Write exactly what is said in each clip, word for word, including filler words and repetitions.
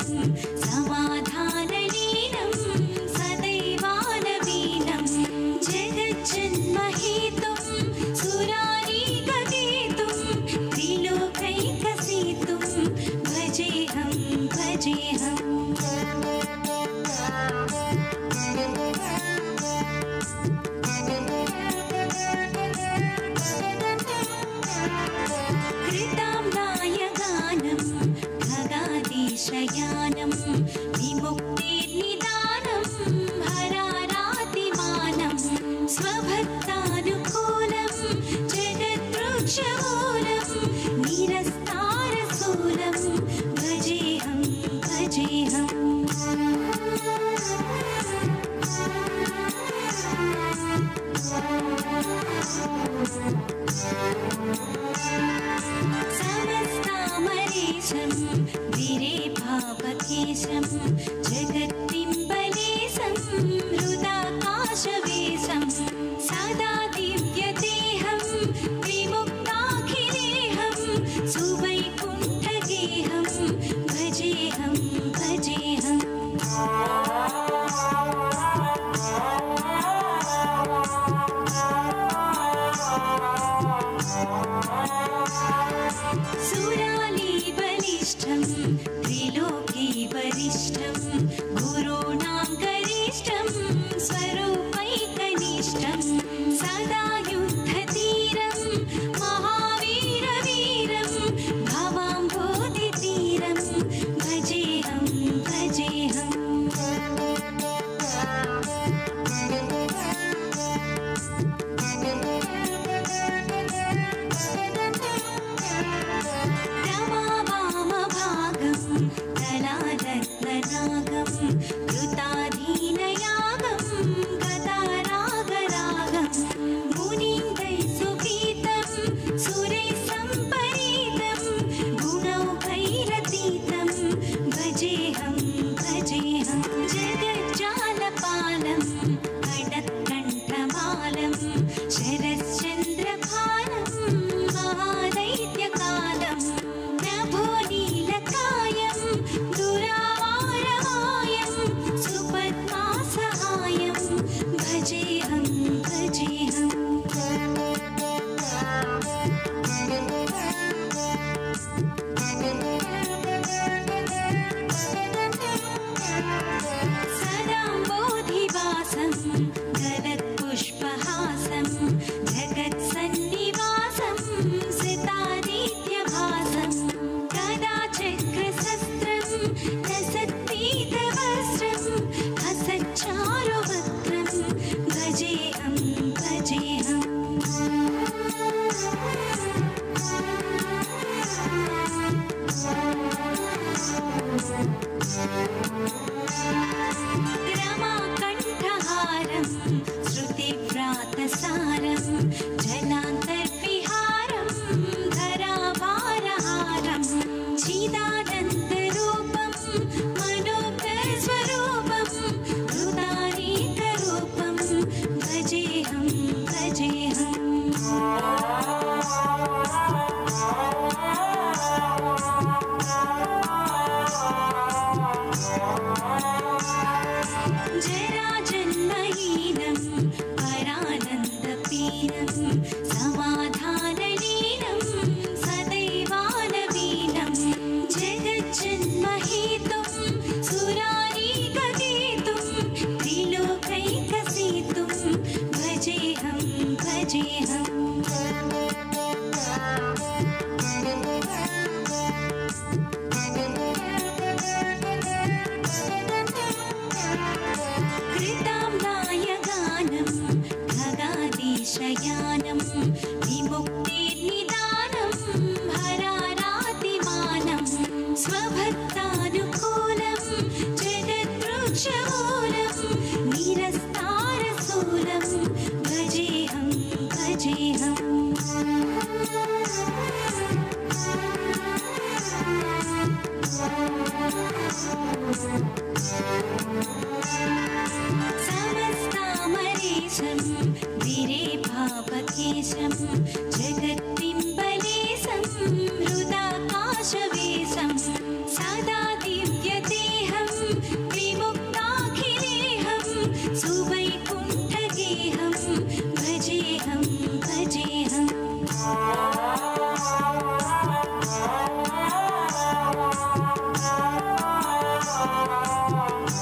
समाधानलीनं सदैवानवीनं जगज्जन्महेतुं सुरारीककेतुं त्रिलोकैकसेतुं भजेऽहं भजेऽहम् शयानं विमुक्तिर्निदानं हरारातिमानं स्वभक्तानुकूलं जगद्वृक्षमूलं निरस्तारसूलं भजेऽहं भजेऽहम् समस्तामरेशं वीरेभावकेशं जगत्तिम्बलेशं हृदाकाशवेशं सदा दिव्यदेहं विमुक्ताखिलेहं सुवैकुण्ठगेहं भजेऽहं भजेऽहम् सुरालीबलिष्ठं त्रिलोकी वरिष्ठं गुरूणां गरिष्ठं स्वरूपैकनिष्ठं सदा युद्धतीरं महावीरवीरं भवाम्भोधितीरं भजेऽहं भजेऽहम् रत्ननागं कृताधीनयागं गदारागरागं मुनीन्द्रैः सुगीतं सुरैः सम्परीतं गुणौघैरतीतं भजेऽहं भजेऽहं जगज्जालपालं कडत्कण्ठमालं शरश्चन्द्रभालं महादैत्यकालं नभो नीलकायं दुरावारवायं सुपद्मासहायं भजेऽहं भजेऽहम् सदा बोधिवासं गलत्पुष्पहासं जगत्सन्निवासं सितादित्यभासं गदाचक्रशस्त्रं लसत्पीतवस्त्रं हसच्चारुवक्त्रं भजेऽहं भजेऽहम् रमाकण्ठहारं श्रुतिव्रातसारं जलान्तर्विहारं धराभारहारं चिदानन्दरूपं मनोज्ञस्वरूपं हृदानीकरूपं भजेऽहं भजेऽहम् जराजन्महीनं परानन्दपीनं समाधानलीनं सदैवानवीनं जगज्जन्महेतुं सुरारीककेतुं त्रिलोकैकसेतुं भजेऽहं भजेऽहम्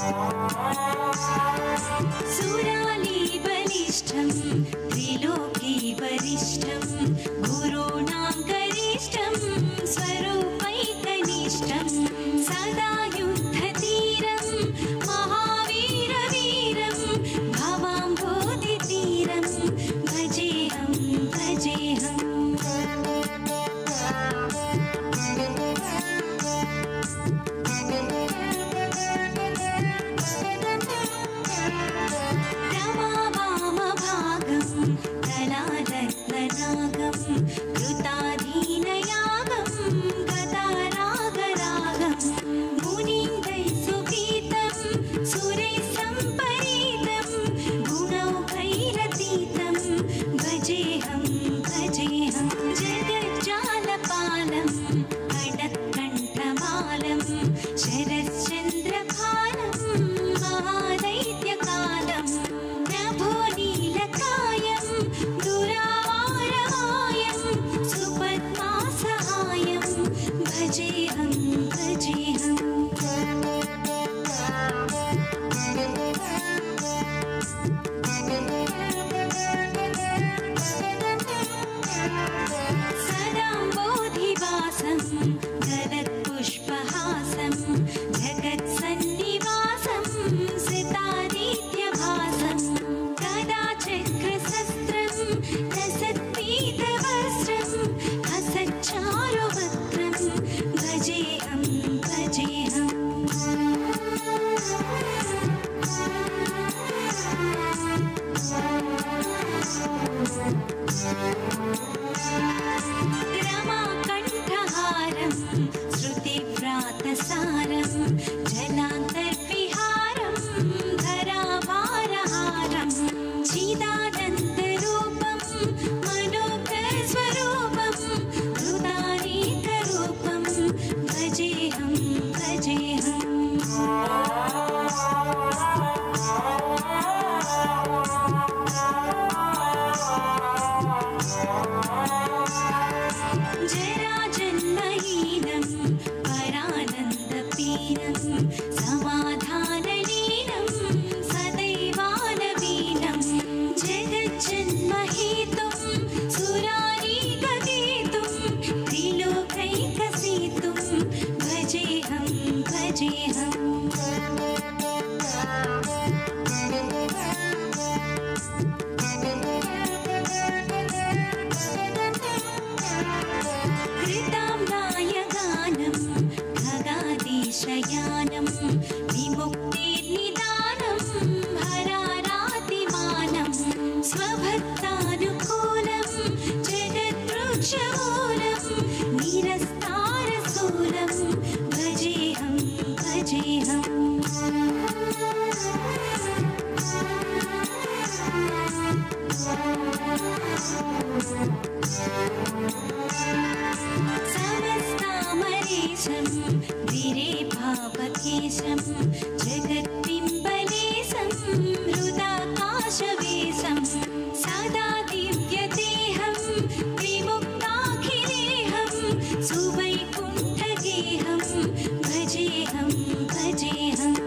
सुराली बलिष्ठं त्रिलोकी वरिष्ठं गुरूणां गरिष्ठं स्वरूपैकनिष्ठं सदा युद्धतीरं महावीरवीरं भवाम्भोधितीरं भजेऽहं भजेऽहम् कृताधीनयागं गदारागरागं मुनीन्द्रै सुगीतं सुरैः सम्परीतं गुणौघैरतीतं भजेऽहं भजेऽहं जगज्जालपालं खडत्कण्ठमालं शरश्चन्द्रभालं महादैत्यकालं नभो नीलकायं दुरावारमायं सुपद्मासहायं भजेऽहं भजेऽहम् सदाम्बोधिवासं गदत्पुष्पहासं जगत्सन्निवासं सितादित्यभासं गदाचक्रशस्त्रं लसत्पीतवस्त्रं हसच्चारुवक्त्रं भजेऽहं भजेऽहम् रमाकण्ठहारं श्रुतिव्रातसारं जलान्तर्विहारं धराभारहारं चिदानन्दरूपं मनोकरस्वरूपं हृदानेकरूपं भजेऽहं भजेऽहम् जराजन्महीनं परानन्दपीनं समाधानलीनं सदैवानवीनं जगज्जन्महेतुं सुरारीगगेतुं त्रिलोकैकसेतुं भजेऽहं भजेऽहम् कृताम्नायगानं खगादेशयानं विमुक्तिर्निदानं हरारातिमानं स्वभक्तानुकूलं जगद्वृक्षमूलं निरस्तारसूलं भजेऽहं भजेऽहम् समस्तामरेशं गिरेभावकेशं जगत्पिम्बलेशं हृदाकाशवेशं सदा दिव्यदेहं विमुक्ताखिलेहं सुवैकुण्ठगेहं भजेऽहं भजेऽहम्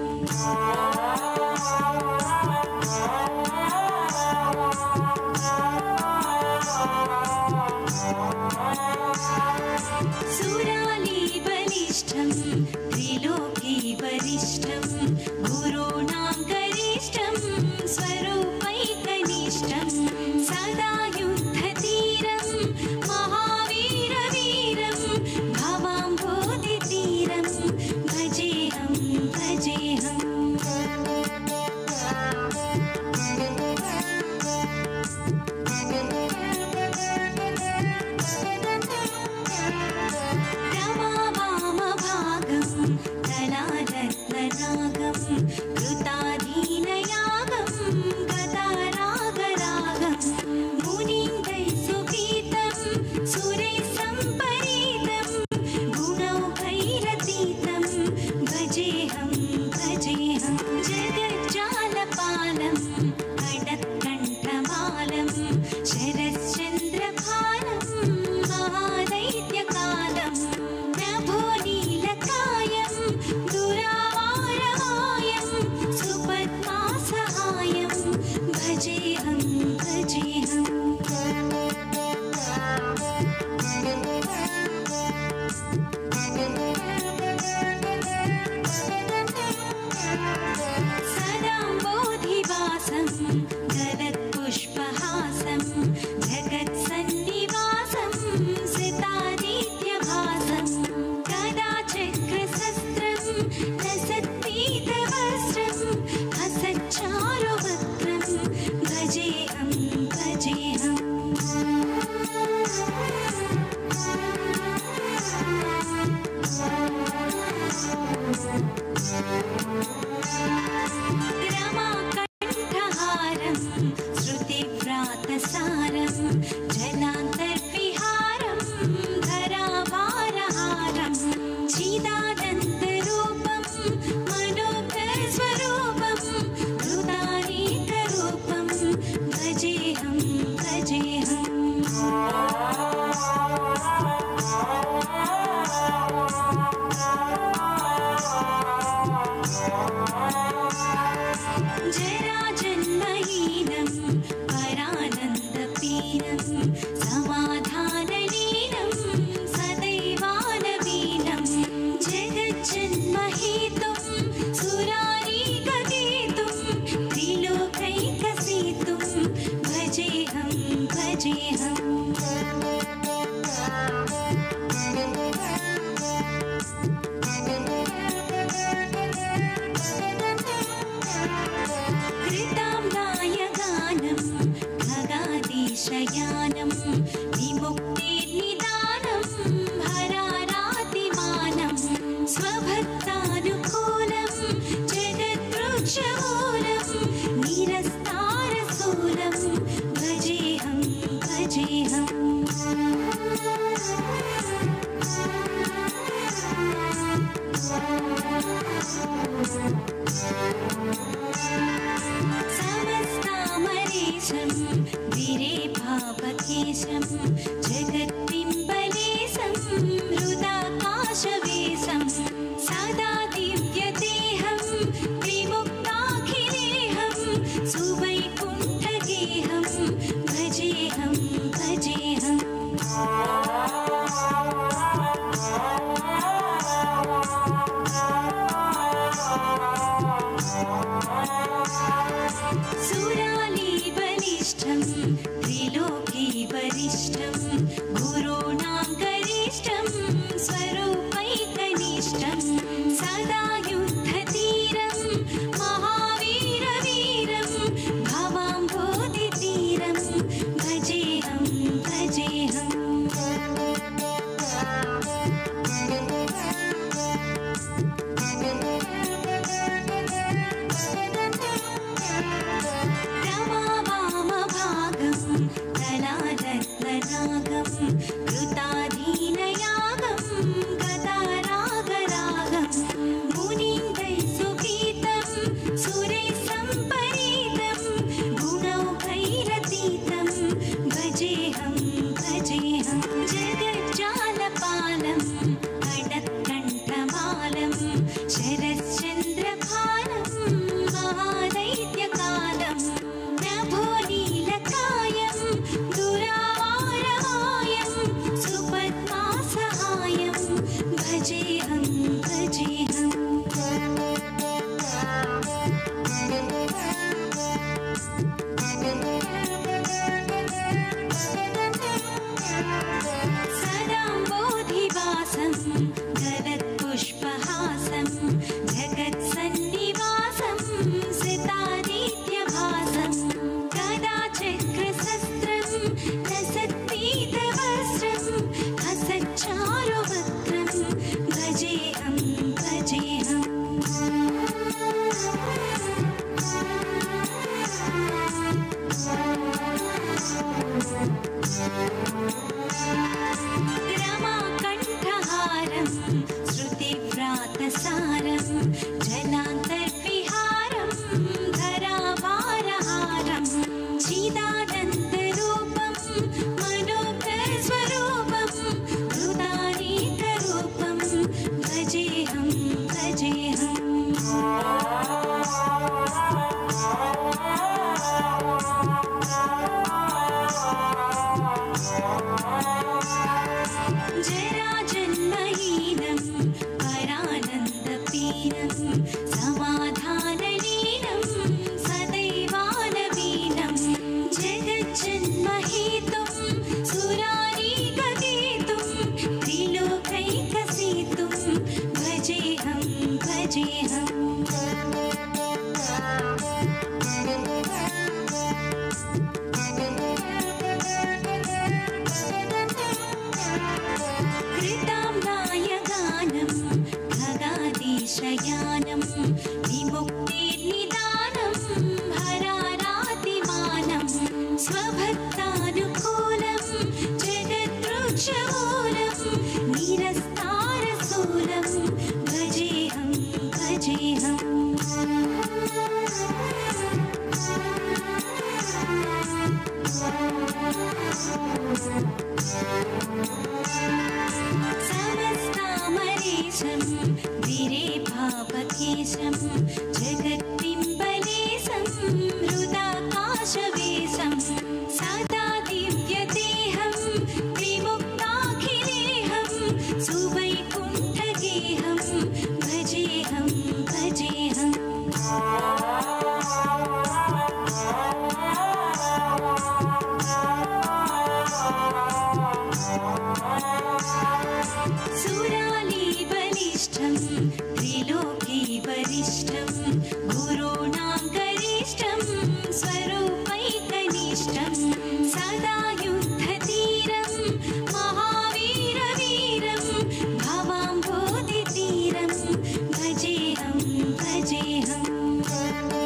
सुराली बलिष्ठं त्रिलोकी वरिष्ठं गुरूणां गरिष्ठं स्वरूपैकनिष्ठं सदा युद्धतीरं महावीरवीरं भवाम्भोधितीरं भजेऽहं भजेऽहम् रमावामभागं कृताधीनयागं गदारागरागं मुनीन्द्रै सुगीतं सुरैः सम्परीतं गुणौघैरतीतं भजेऽहं भजेऽहं जगज्जालपालं खडत्कण्ठमालं शरश्चन्द्रभालं महादैत्यकालं नभो नीलकायं दुरावारमायं जगद्रुक्षमूलं निरस्तारसूलं भजेऽहं भजेऽहम् समस्तामरेशं विरेफापकेशं जगत्पिम्बलेशं हृदाकाशवेशं सदा दिव्यदेहं विमुक्ताखिलेहं सुवैकुण्ठगेहं भजेऽहं भजेऽहम् सुरालीबलिष्ठं त्रिलोकी वरिष्ठं गुरूणां गरिष्ठं स्वरूपैकनिष्ठं सदा युद्धतीरं महावीरवीरं भवाम्भोधितीरं भजेऽहं भजेऽहम् रमावामभागं कृताधीनयागं गदारागरागं मुनीन्द्रैः सुगीतं सुरैः सम्परीतं गुणौघैरतीतं भजेऽहं भजेऽहं जगज्जालपालं खड्गकण्ठमालं शरश्चन्द्रभालं महादैत्यकालं नभो नीलकायं दुरावारवायं सुपद्मासहायं भजेऽहं भजेऽहम् सदाम्बोधिवासं गलत्पुष्पहासं जगत्सन्निवासं सितादित्यभासं गदाचक्रशस्त्रं लसत्पीतवस्त्रं हसच्चारुवक्त्रं भजेऽहं भजेऽहम् रमाकण्ठहारं श्रुतिव्रातसारं जलान्तर्विहारं धराभारहारं चिदानन्दरूपं मनोहरस्वरूपं हृदानेकरूपं भजेऽहं भजेऽहम् जराजन्महीनं परानन्दपीनं समाधानलीनं सदैवानवीनं जगज्जन्महेतुं सुरारीगगेतुं त्रिलोकैकसेतुं भजेऽहं भजेऽहम् कृताम्नायगानं खगाधीशयानं विमुक्तिर्निदानं हरारातिमानं स्वभक्तानुकूलं जगद्रुक्षमूलं निरस्तारसूलं भजेऽहं भजेऽहम् समस्तामरेशं विरेफापकेशं जगत्पिम्बलेशं हृदाकाशवेशं सदा दिव्यदेहं विमुक्ताखिलेहं सुवैकुण्ठगेहं भजेऽहं भजेऽहम् सुरालीबलिष्ठं त्रिलोकी वरिष्ठं गुरूणां गरिष्ठं स्वरूपैकनिष्ठं सदा युद्धतीरं महावीरवीरं भवाम्भोधितीरं भजेऽहं भजेऽहम्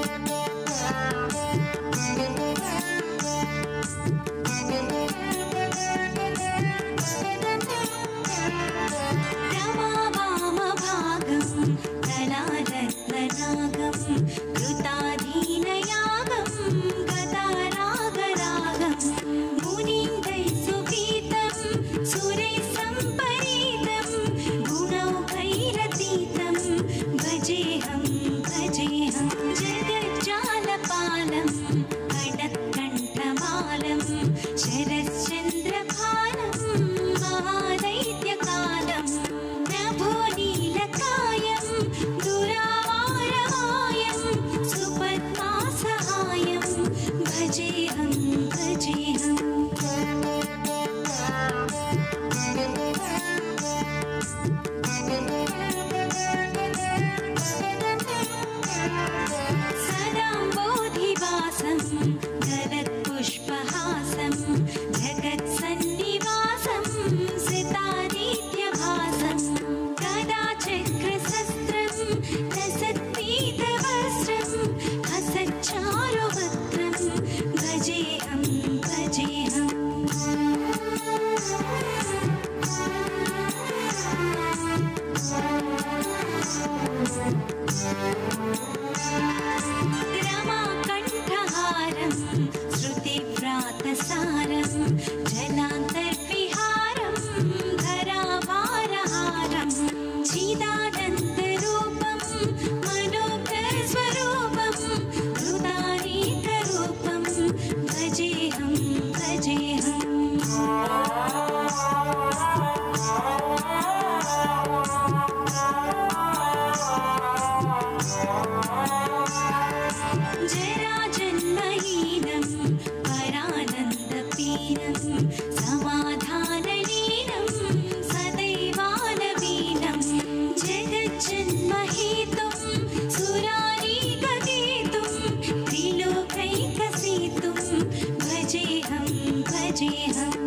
नागं कृताधीनयागं गदारागरागं मुनीन्द्रैः सुगीतं सुरैः सम्परीतं गुणौघैरतीतं भजेऽहं भजेऽहं जगज्जालपालं कडत्कण्ठमालं शरश्चन्द्रभालं महादैत्यकालं नभोनीलकायं दुरावारवायं सुपद्मासहायं भजेऽहं भजेऽहम् सदा बोधिवासं गलत्पुष्पहासं जगत्सन्निवासं सितादित्यभासं गदाचक्रशस्त्रं लसत्पीतवस्त्रं हसच्चारुवक्त्रं भजेऽहं भजेऽहम् रमाकण्ठहारं श्रुतिव्रातसारं जलान्तर्विहारं धरावारहारं चिदानन्दरूपं मनोज्ञस्वरूपं कृतानीकरूपं भजेऽहं भजेऽहम् जराजन्महीनं परानन्दपीनं समाधानलीनं सदैवानवीनं जगज्जन्महेतुं सुरारीगगेतुं त्रिलोकैकसेतुं भजेऽहं भजेऽहम्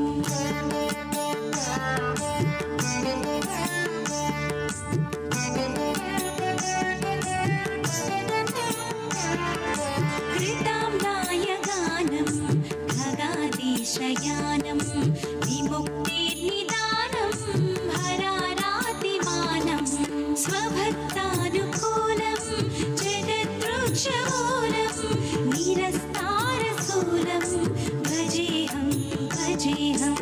कृताम्नायगानं खगाधीशयानं विमुक्तिर्निदानं हरारातिमानं स्वभक्तानुकूलं जगद्रुक्षमूलं निरस्तारसूलं भजेऽहं भजेऽहम्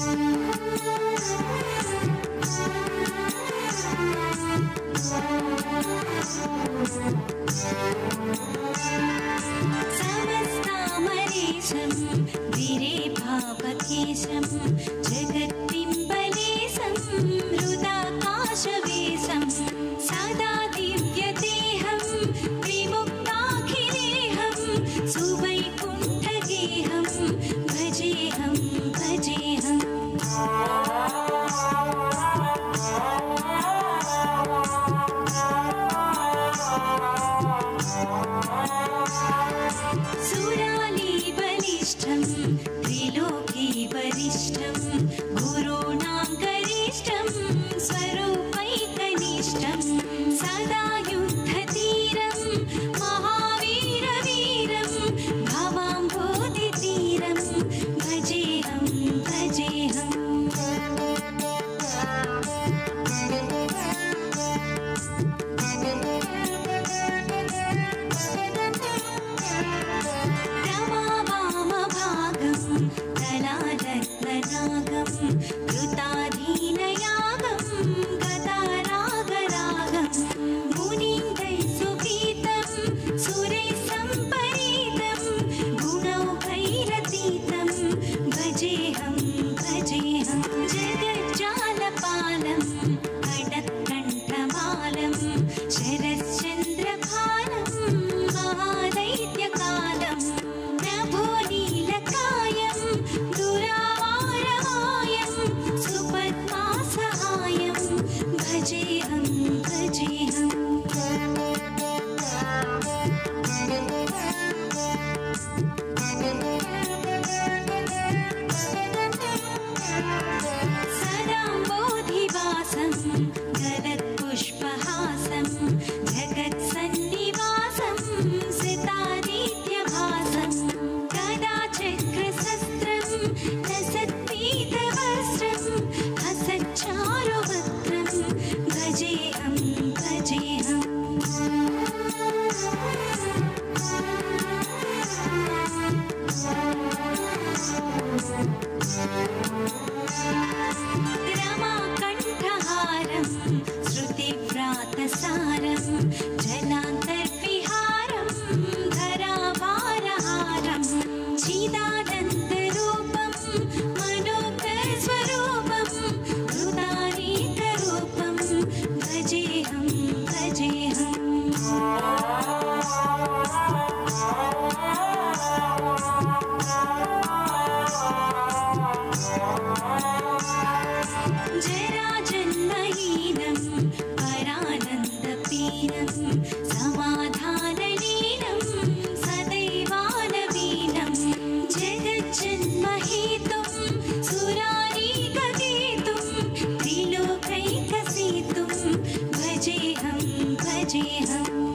समस्तामरेशं गिरेभावकेशं जगत्पिम्बलेशं हृदाकाशवेशं सदा दिव्यदेहं विमुक्ताखिलेहं सुवैकुण्ठगेहं भजेऽहं भजेऽहम् सुरालीबलिष्ठं त्रिलोकी वरिष्ठं गुरूणां गरिष्ठं स्वरूपैकनिष्ठं सदा युद्धतीरं महावीरवीरं भवाम्भोधितीरं भजेऽहं भजेऽहम् रमावामभागं तलारत्ननागं कृताधीनयागं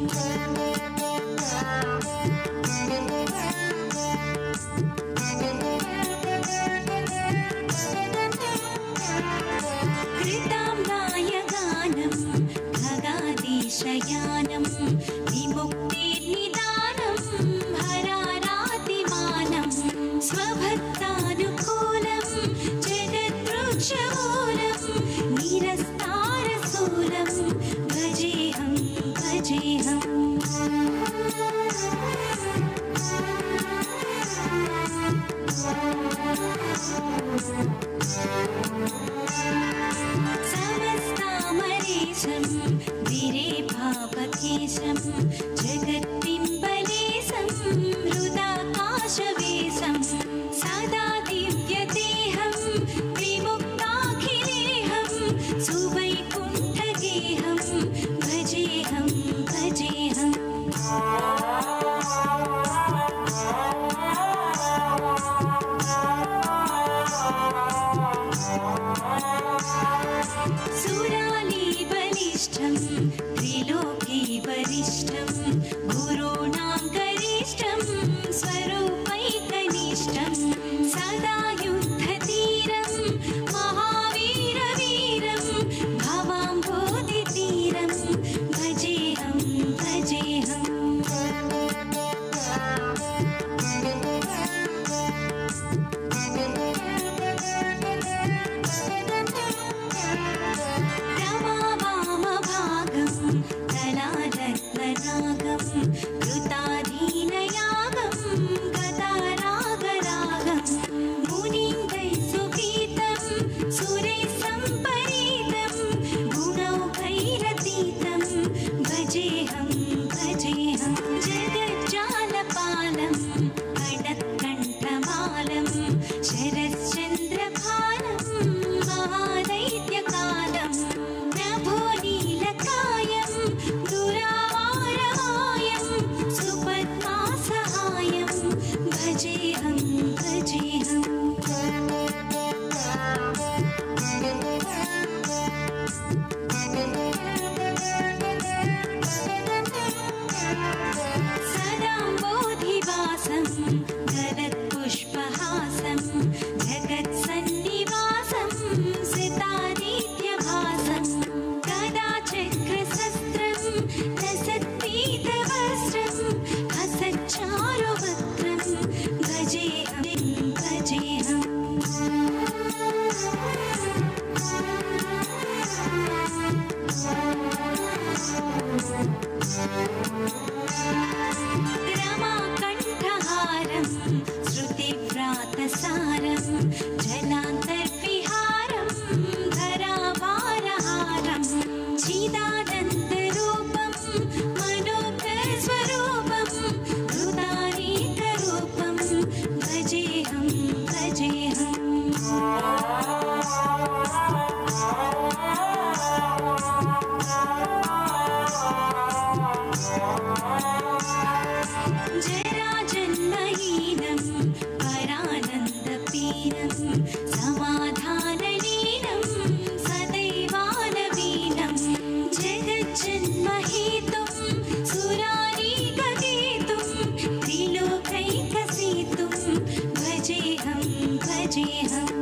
शयानं विमुक्तिर्निदानं हरारातिमानं स्वभक्तानुकूलं जगद्वृक्षमूलं निरस्तारसूलं भजेऽहं भजेऽहम् समस्तामरेशं विरेभावकेशं जगत्पिम्बलेशं हृदाकाशवेशं सदा दिव्यदेहं विमुक्ताखिलेहं सुवैकुण्ठगेहं भजेऽहं भजेऽहम् सुरालीबलिष्ठं त्रिलोकी वरिष्ठं गुरूणां गरिष्ठं स्वरूपैकनिष्ठं सदा युद्धतीरं महावीरवीरं भवाम्भोधितीरं भजेऽहं भजेऽहम् कृताधीनयागं गदारागरागं मुनीन्द्रैः सुगीतं सुरैः सम्परीतं गुणौघैरतीतं भजेऽहं भजेऽहं जगज्जालपालं खडत्कण्ठमालं शरश्चन्द्रभालं महादैत्यकालं नभो नीलकायं दुरावारमायं सुपद्मासहायं भजेऽहं भजेऽहम् सदाम्बोधिवासं गलत्पुष्पहासं जगत्सन्निवासं सितादित्यभासं गदाचक्रशस्त्रं लसत्पीतवस्त्रं हसच्चारुवक्त्रं भजेऽहं भजेऽहम् रमाकण्ठहारं श्रुतिव्रातसारं जलान्तर्विहारं धरावारहारं चिदानन्दरूपं मनोज्ञस्वरूपं हृदानीकरूपं भजेऽहं भजेऽहम् जराजन्महीनं परानन्दपीनं समाधानलीनं सदैवानवीनं जगज्जन्महेतुं सुरारीकगेतुं त्रिलोकैकसेतुं भजेऽहं भजेऽहम्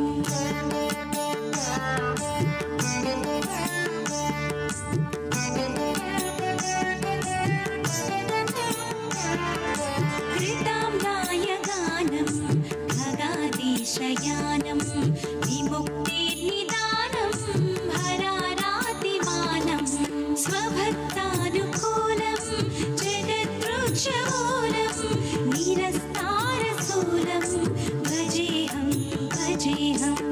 शयानं विमुक्तिर्निदानं हरारातिमानं स्वभक्तानुकूलं जगद्वृक्षमूलं निरस्तारसूलं भजेऽहं भजेऽहम्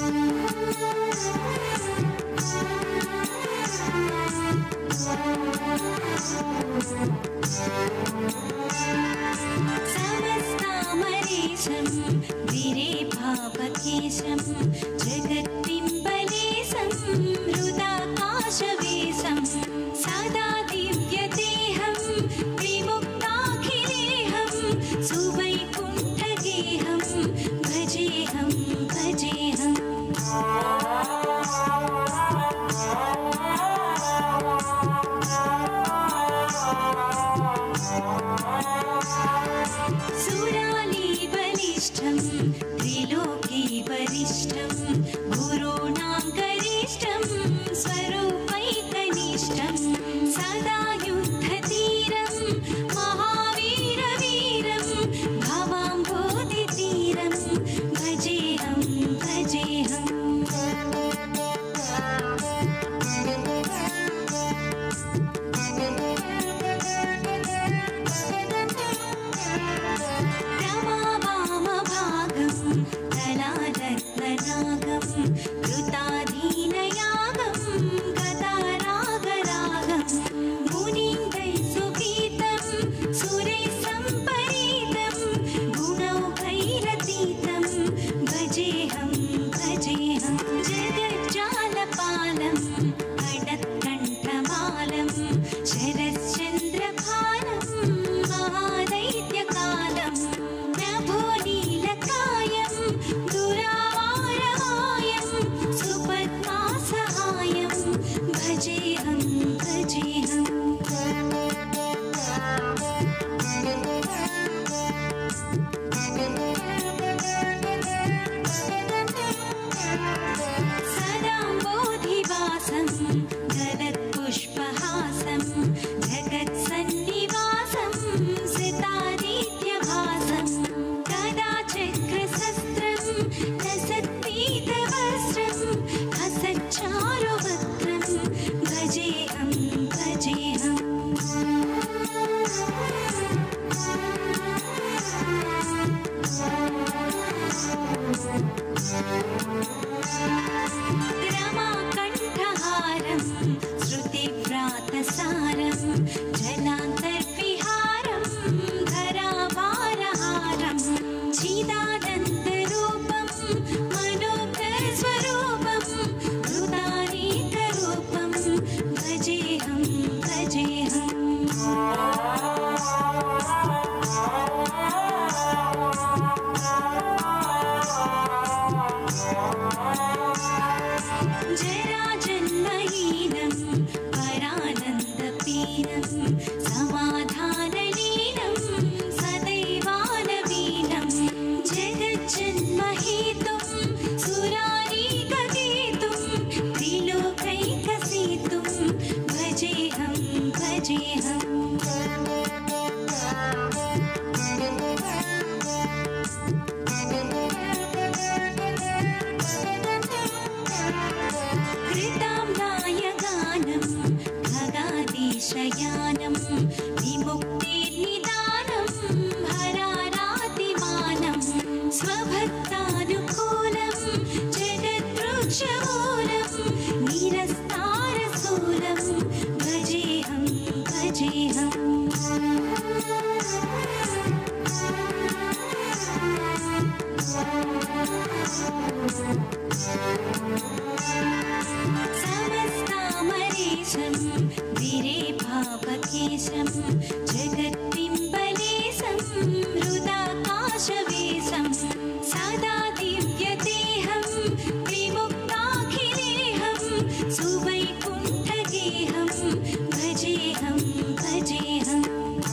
समस्तामरेशं विरेभावकेशं जगत्पिम्बलेशं हृदाकाशवेशं सदा दिव्यदेहं विमुक्ताखिलेहं सुवैकुण्ठगेहं भजेऽहं भजेऽहम् Oh सुराली बलिष्ठं त्रिलोकी वरिष्ठं गुरूणां गरिष्ठं स्वरूपैकनिष्ठं सदा युद्धधीरं महावीरवीरं भवाम्भोधितीरं भजेऽहं भजेऽहम् कृताधीनयागं गदारागरागं मुनीन्द्रै सुगीतं सुरैः सम्परीतं गुणौघैरतीतं भजेऽहं भजेऽहं जगज्जालपालं खडत्कण्ठमालं शरश्चन्द्रभालं महादैत्यकालं नभोनीलकायं दुरावारवायं सुपद्मासहायं भजेऽहं भजेऽहम् सदाम्बोधिवासं गलत्पुष्पहासं जगत्सन्निवासं सितादित्यभासं गदाचक्रशस्त्रं लसत्पीतवस्त्रं हसच्चारुवक्त्रं भजेऽहं भजेऽहम् रमाकण्ठहारं श्रुतिव्रातसारं जलान्तर्विहारं धराभारहारं चिदानन्दरूपं मनोज्ञस्वरूपं हृदानीकरूपं भजेऽहं भजेऽहम् जराजन्महीनं परानन्दपीनं समाधानलीनं सदैवानवीनं जगज्जन्महेतुं सुरारीककेतुं त्रिलोकैकसेतुं भजेऽहं भजेऽहम् कृताम्नायगानं खगाधीशयानं विमुक्तिर्निदानं हरारातिमानं स्वभक्तानुकूलं जगद्वृक्षमूलं निरस्तारशूलं भजेऽहं भजेऽहम् समस्तामरेशं वीरेभावकेशं जगत्पिम्बलेशं हृदाकाशवेशं सदा दिव्यदेहं विमुक्ताखिलेहं सुवैकुण्ठगेहं भजेऽहं भजेऽहम्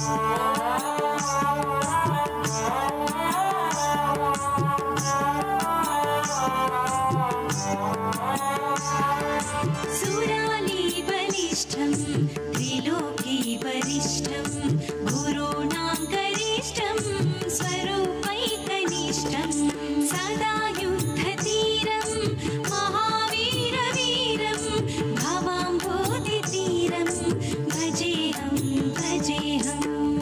सुराली बलिष्ठं त्रिलोकी वरिष्ठं गुरूणां गरिष्ठं स्वरूपैकनिष्ठं सदा युद्धधीरं महावीरवीरं भवाम्भोधितीरं भजेऽहं भजेऽहम्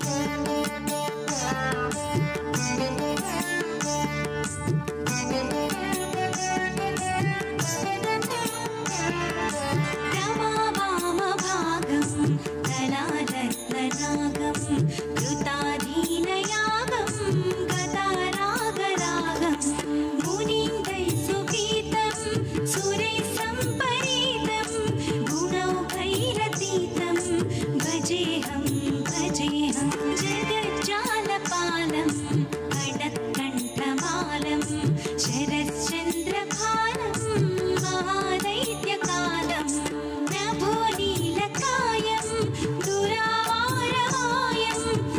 कृताधीनयागं गदारागरागं मुनीन्द्रै सुगीतं सुरैः सम्परीतं गुणौघैरतीतं भजेऽहं भजेऽहं जगज्जालपालं खडत्कण्ठमालं शरश्चन्द्रभालं महादैत्यकालं नभोनीलकायं दुरावारवायं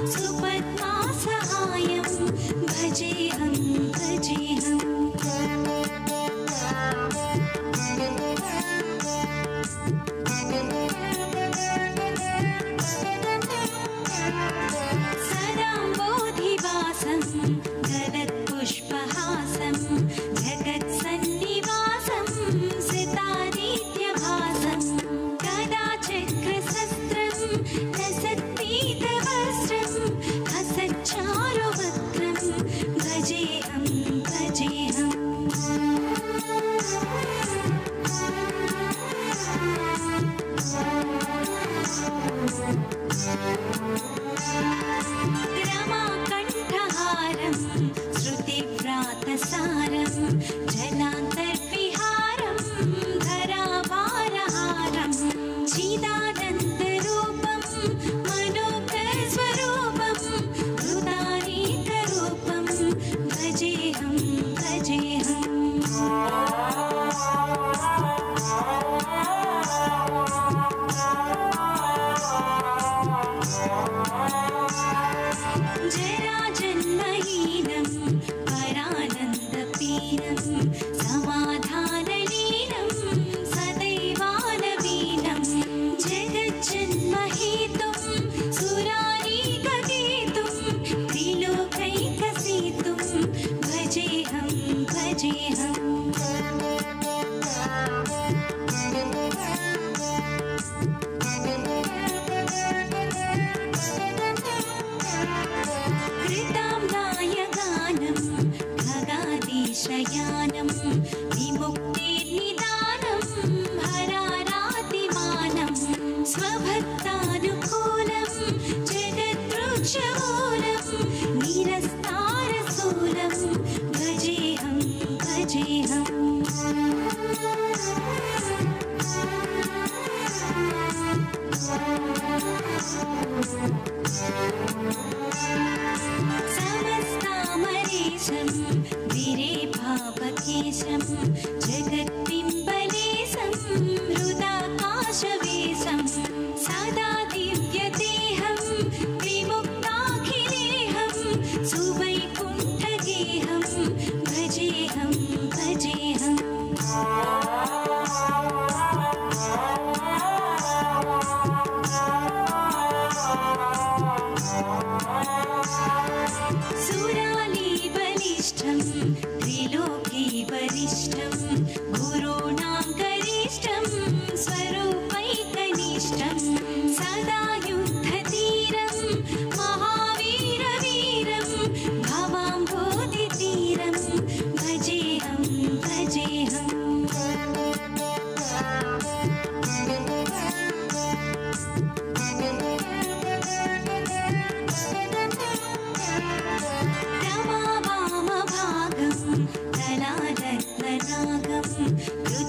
जराजन्महीनं परानन्दपीनं समाधानलीनं सदैवानवीनं जगज्जन्महेतुं सुरारीकगीतुं त्रिलोकैकसेतुं भजेऽहं भजेऽहम् शयानं विमुक्तिर्निदानं हरारातिमानं स्वभक्तानुकूलं जगद्रुक्षमूलं निरस्तारसूलं भजेऽहं भजेऽहम् समस्तामरेशं गिरेभावकेशं जगत्पिम्बलेशं हृदाकाशवेशं सदा दिव्यदेहं विमुक्ताखिलेहं सुवैकुण्ठगेहं भजेऽहं भजेऽहम् सुरालीबलिष्ठं त्रिलोकी वरिष्ठं गुरूणां गरिष्ठं स्वरूपैकनिष्ठं सदा युद्धतीरं महावीरवीरं भवाम्भोधितीरं भजेऽहं भजेऽहम् रमावामभागं तलारत्ननागं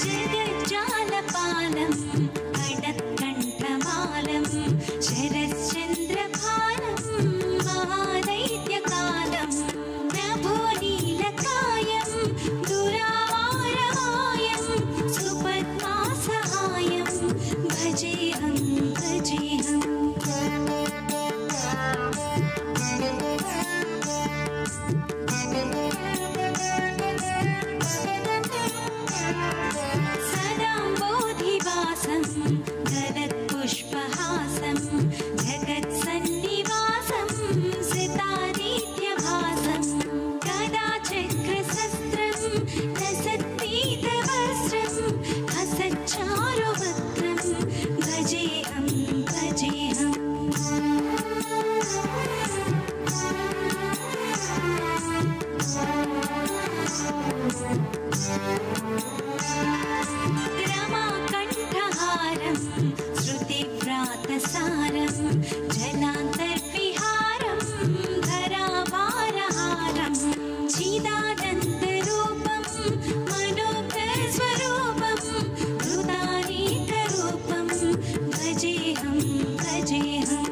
जगज्जालपालं खडक्कण्ठमालं शरश्चन्द्रभालं महादैत्यकालं नभोनीलकायं दुरावारवायं सुपद्मासहायं भजेऽहं भजेऽहम् गदत्पुष्पहासं जगत्सन्निवासं सितादित्यभासं गदाचक्रशस्त्रं लसत्पीतवस्त्रं हसच्चारुवक्त्रं भजेऽहं भजेऽहम् रमाकण्ठहारं श्रुतिव्रातसारं जलान्तर्विहारं धराभारहारं चिदानन्दरूपं मनोज्ञस्वरूपं हृदानीकरूपं भजेऽहं भजेऽहम्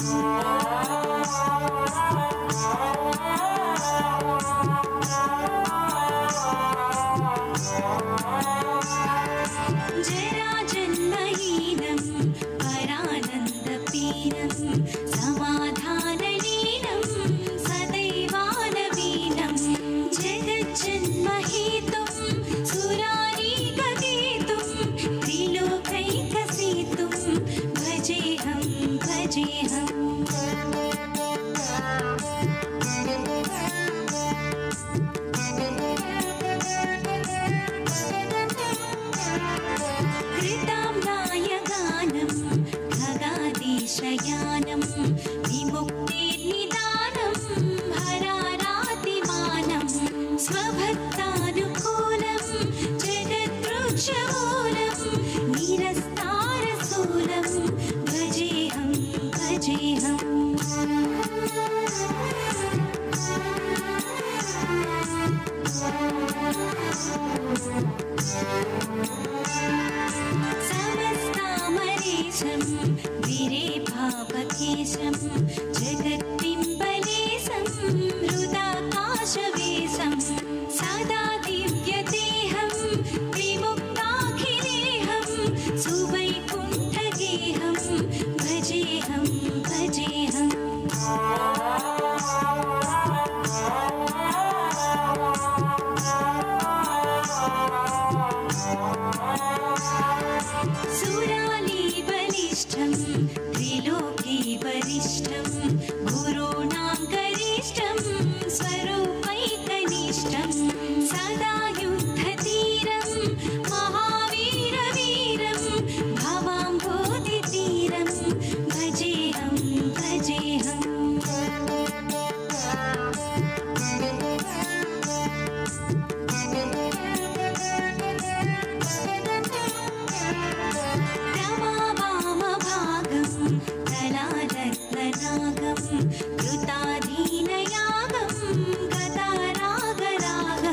जराजन्महीनं परानन्दपीनं समाधानलीनं सदैवानवीनं जगज्जन्महेतुं सुरारीककेतुं त्रिलोकैकसेतुं भजेऽहं भजेऽहम् शयानं विमुक्तिर्निदानं हरारातिमानं स्वभक्तानुकूलं जगद्वृक्षमूलं निरस्तारसूलं भजेऽहं भजेऽहम् समस्तामरेशं विरेभावकेशं जगत्पिम्बलेशं हृदाकाशवेशं सदा दिव्यदेहं विमुक्ताखिलेहं सुवैकुण्ठगेहं भजेऽहं भजेऽहम् सुरालीबलिष्ठं त्रिलोकी वरिष्ठं गुरूणां गरिष्ठं स्वरूपैकनिष्ठं सदा युद्धतीरं महावीरवीरं भवाम्भोधितीरं भजेऽहं भजेऽहम् कृताधीनयागं गदारागरागं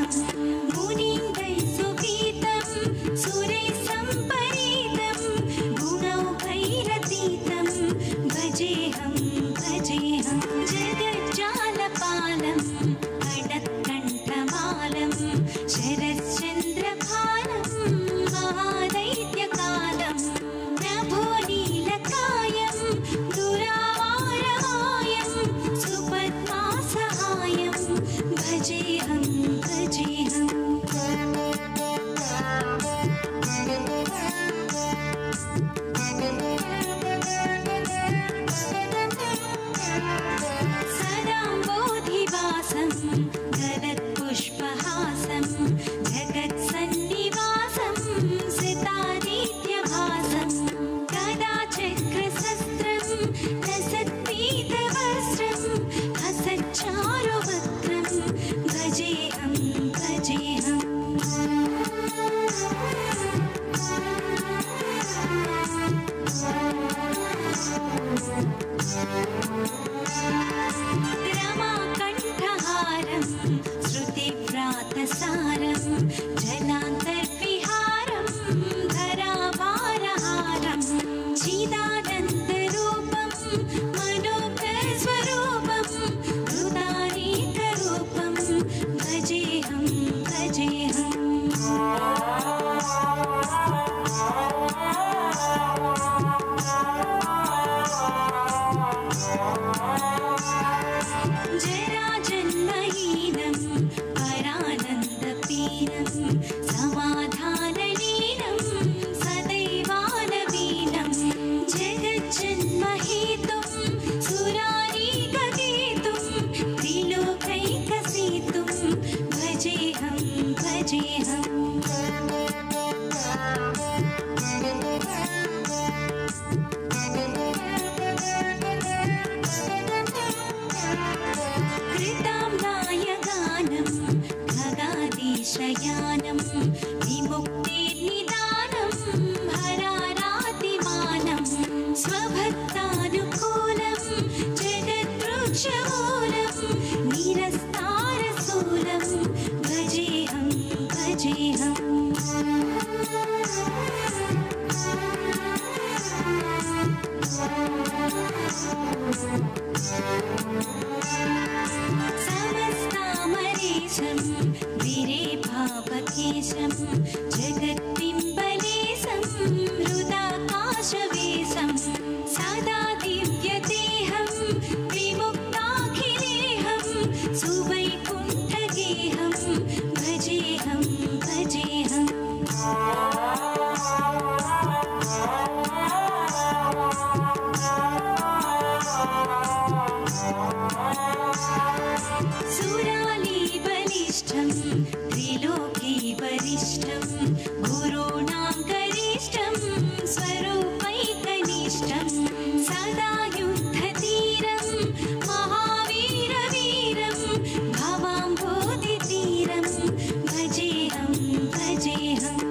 सुराली बलिष्ठं त्रिलोकी वरिष्ठं गुरूणां गरिष्ठं स्वरूपैकनिष्ठं सदा युद्धधीरं महावीरवीरं भवाम्भोधितीरं भजेऽहं भजेऽहम्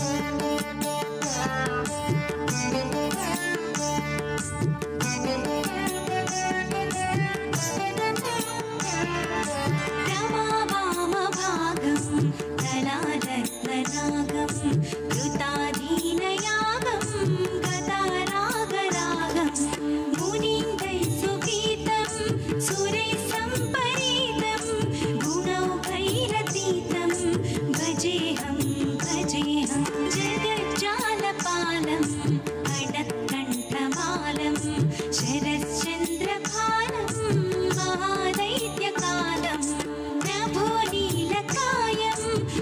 नागं कृताधीनयागं गदारागरागं मुनीन्द्रैः सुगीतं सुरैः सम्परीतं गुणौघैरतीतं भजेऽहं भजेऽहं जगज्जालपालम् अडत्कण्ठमालं शरश्चन्द्रभालं महादैत्यकालं नभो नीलकायं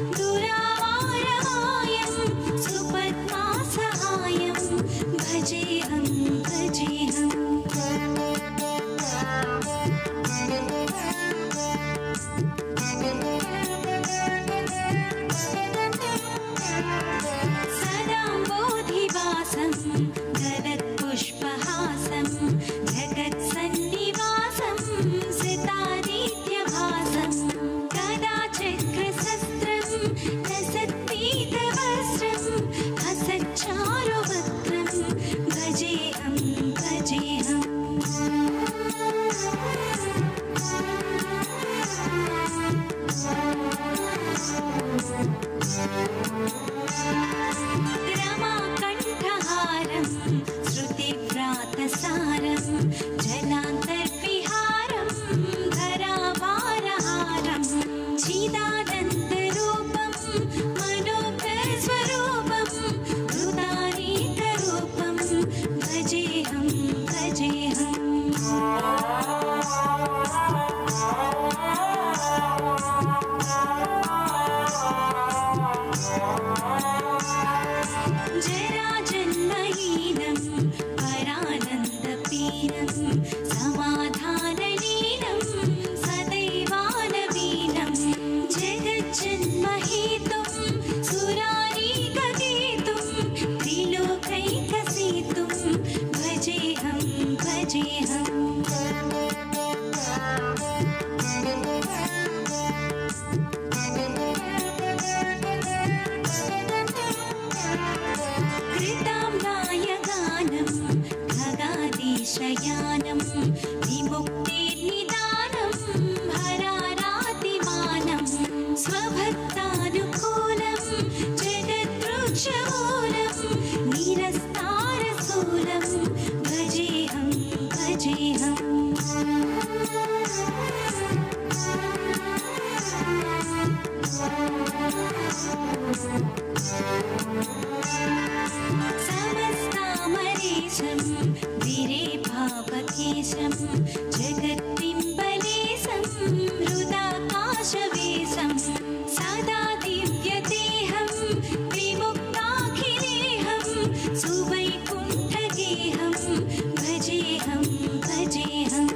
भजेऽहं भजेऽहम् सदाम्बोधिवासं गलत्पुष्पहासं जगत्सन्निवासं सितादित्यभासं गदाचक्रशस्त्रं लसत्पीतवस्त्रं हसच्चारुवक्त्रं भजेऽहं भजेऽहम् रमाकण्ठहारं श्रुतिव्रातसारं जलान्तर्विहारं धराभारहारं चिदानन्दरूपं मनोज्ञस्वरूपं कृतानीकरूपं भजेऽहं भजेऽहम् जराजन्महीनं परानन्दपीनं समाधानलीनं सदैवानवीनं जगज्जन्महेतुं सुरारीकगीतुं त्रिलोकैकसेतुं भजेऽहं भजेऽहम् शयानं विमुक्तिर्निदानं हरारातिमानं स्वभक्तानुकूलं जगद्वृक्षमूलं निरस्तारशूलं भजेऽहं भजेऽहम् समस्तामरेशं गिरेभावकेशं जगत्पिम्बलेशं हृदाकाशवेशं सदा दिव्यदेहं विमुक्ताखिलेहं सुवैकुण्ठगेहं भजेऽहं भजेऽहम्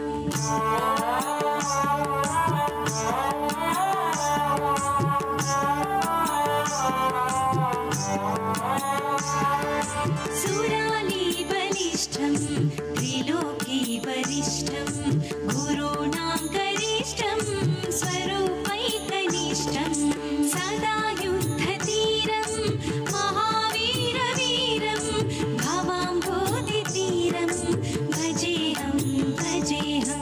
सुराली बलिष्ठं त्रिलोकी वरिष्ठं गुरूणां गरिष्ठं स्वरूपैकनिष्ठं सदा युद्धधीरं महावीरवीरं भवाम्भोधितीरं भजेऽहं भजेऽहम्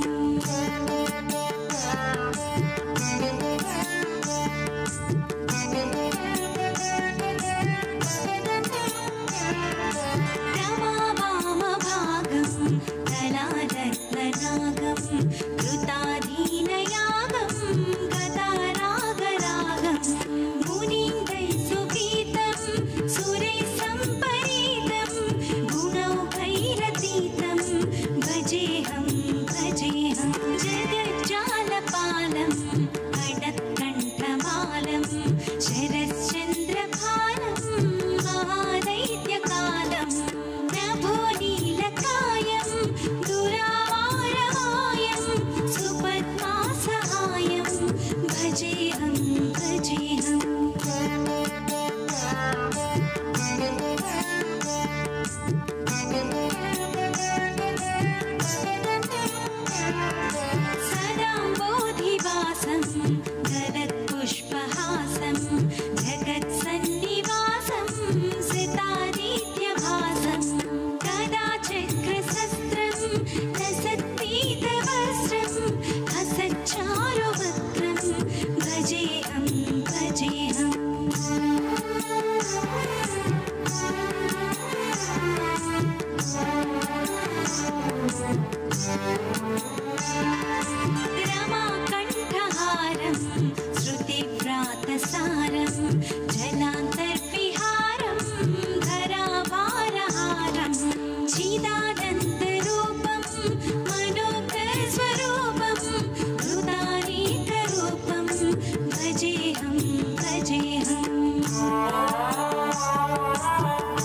रमावामभागं कलारत्ननागं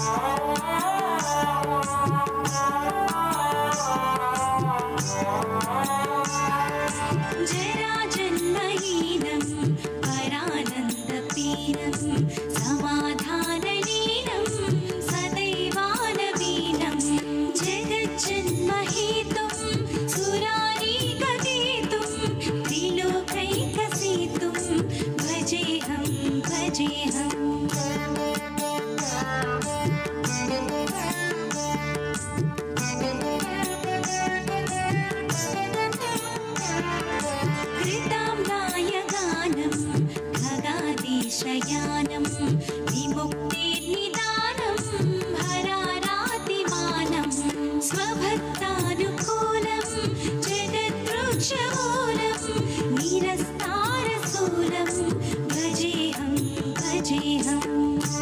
जराजन्महीनं परानन्दपीनं समाधानलीनं सदैवानवीनं जगज्जन्महेतुं सुरारीगगेतुं त्रिलोकैकसेतुं भजेऽहं भजेऽहम् शयानं विमुक्तिर्निदानं हरारातिमानं स्वभक्तानुकूलं जगद्वृक्षमूलं निरस्तारसूलं भजेऽहं भजेऽहम्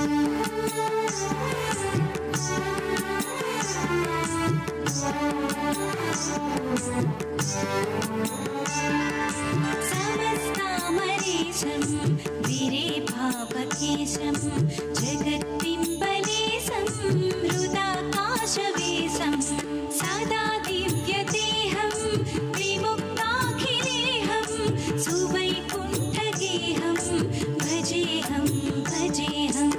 समस्तामरेशं विरेभावकेशं जगत्पिम्बलेशं हृदाकाशवेशं सदा दिव्यदेहं विमुक्ताखिलेहं सुवैकुण्ठगेहं भजेऽहं भजेऽहम्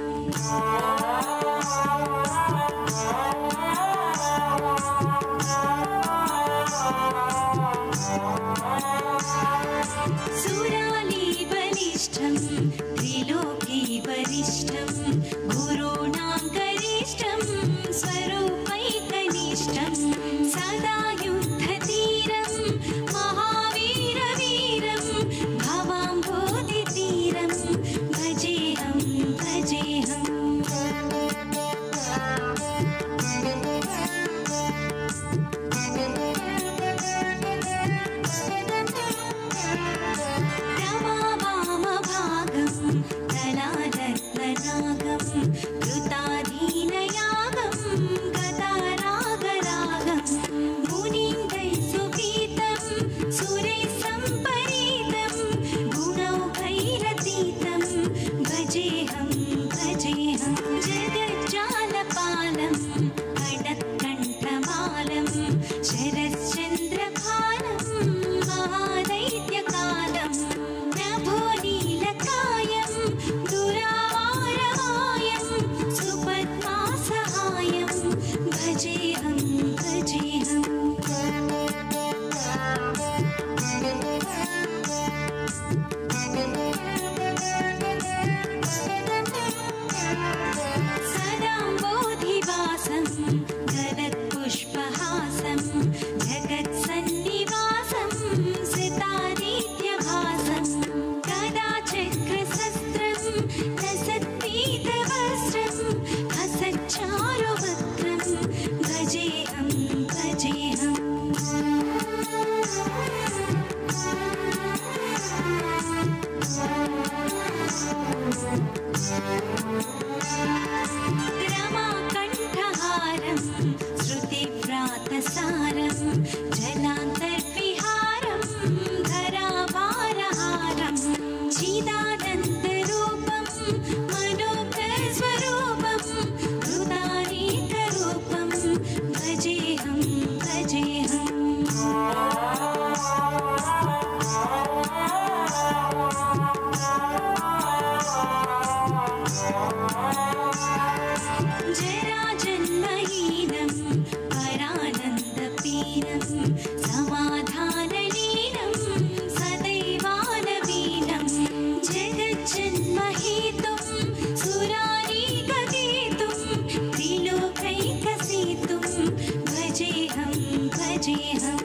सुरालीबलिष्ठं त्रिलोकी वरिष्ठं गुरूणां गरिष्ठं स्वरूपैकनिष्ठं सदा युद्धधीरं महावीरवीरं भवाम्भोधितीरं भजेऽहं भजेऽहम् कृताधीनयागं गदारागरागं मुनीन्द्रैः सुगीतं सुरैः सम्परीतं गुणौघैरतीतं भजेऽहं भजेऽहं जगज्जालपालं खड्गकण्ठमालं शरश्चन्द्रभालं महादैत्यकालं नभो नीलकायं दुरावारवायं सुपद्मासहायं भजेऽहं भजेऽहम् सदाम्बोधिवासं गलत्पुष्पहासं जगत्सन्निवासं सितादित्यभासं गदाचक्रशस्त्रं लसत्पीतवस्त्रं हसच्चारुवक्त्रं भजेऽहं भजेऽहम् रमाकण्ठहारं श्रुतिव्रातसारं जलान्तर्विहारं धराभारहारं चिदानन्दरूपं मनोज्ञस्वरूपं हृदानेकरूपं भजेऽहं भजेऽहम् जराजन्महीनं परानन्दपीनं समाधानलीनं सदैवानवीनं जगज्जन्महेतुं सुरारीगगेतुं त्रिलोकैकसेतुं भजेऽहं भजेऽहम्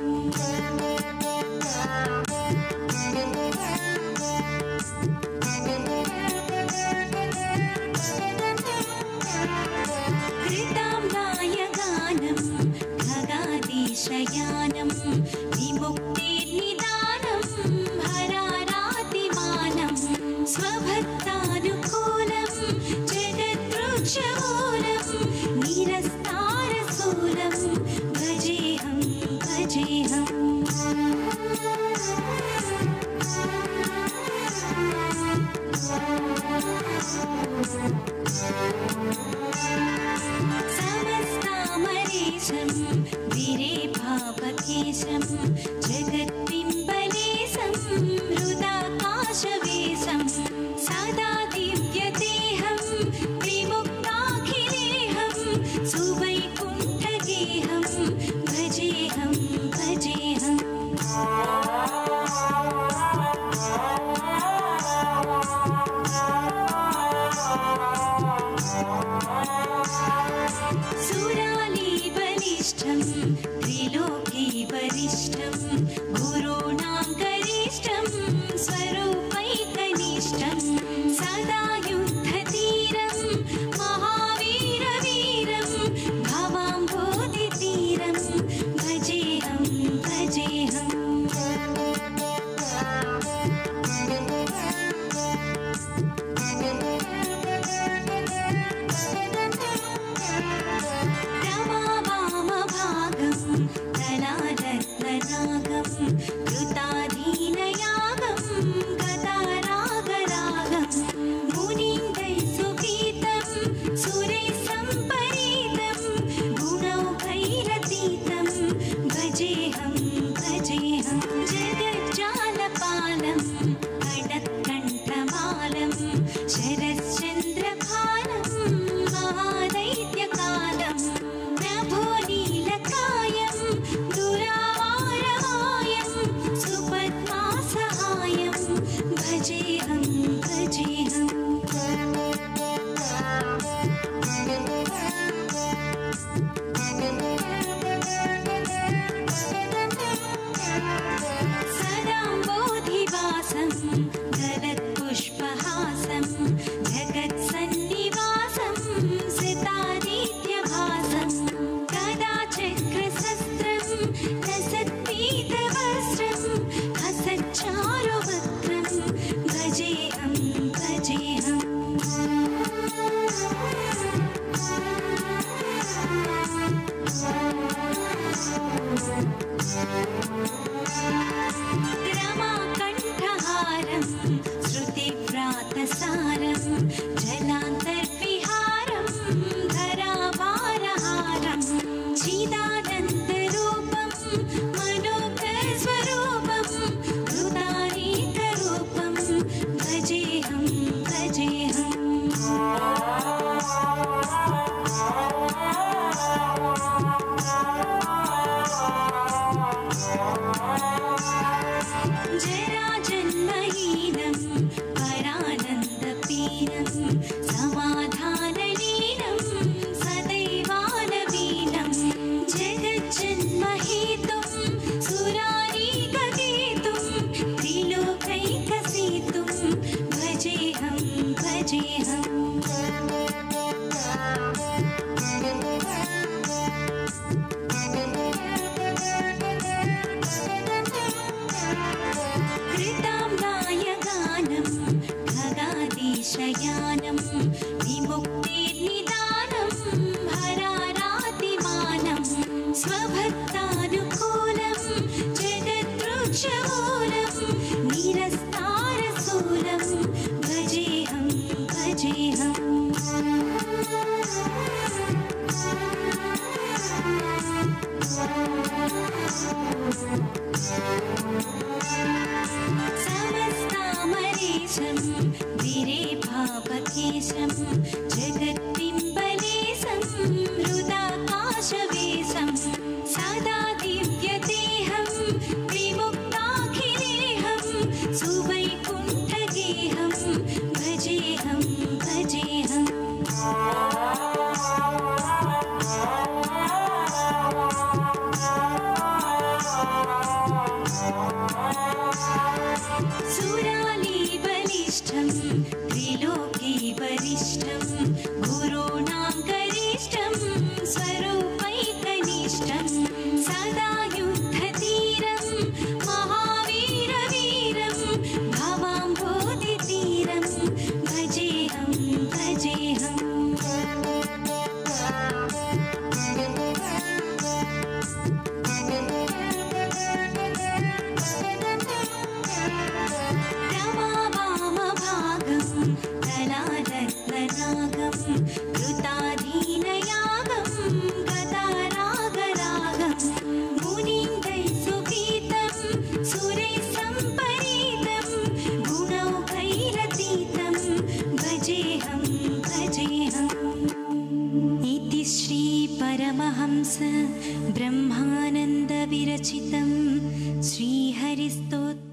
कृताम्नायगानं खगादिशयानं विमुक्तिर्निदानं हरारातिमानं स्वभक्तानुकूलं जगद्वृक्षमूलं निरस्तारसूलं भजेऽहं भजेऽहम् वीरेशं वीरेभावकेशं जगत्पिम्बलेशं हृदाकाशवेशं सदा दिव्यदेहं विमुक्ताखिलेहं सुवैकुण्ठगेहं भजेऽहं भजेऽहम् सुरालीबलिष्ठं त्रिलोकी वरिष्ठं गुरूणां गरिष्ठं स्वरूपैकनिष्ठं सदा युद्धतीरं महावीरवीरं भवाम्भोधितीरं भजेऽहं भजेऽहम् कृताधीनयागं गदारागरागं श्री परमहंस ब्रह्मानंद विरचितं श्रीहरिस्तोत्रम्